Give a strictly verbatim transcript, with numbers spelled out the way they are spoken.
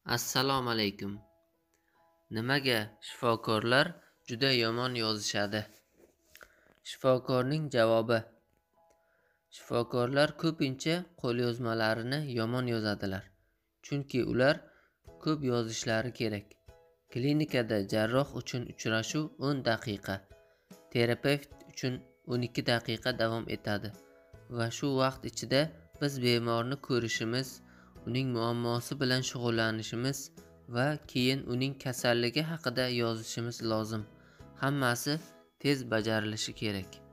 Assalomu alaykum. Nimaga shifokorlar juda yomon yozishadi? Shifokorning javobi: shifokorlar ko'pincha qo'lyozmalarini yomon yozadilar, chunki ular ko'p yozishlari kerak. Klinikada jarroh uchun uchrashuv o'n daqiqa, terapevt uchun o'n ikki daqiqa davom etadi va shu vaqt ichida biz bemorni ko'rishimiz, uning muammosi bilan shug'ullanishimiz va keyin uning kasalligi haqida yozishimiz lozim. Hammasi tez bajarilishi kerak.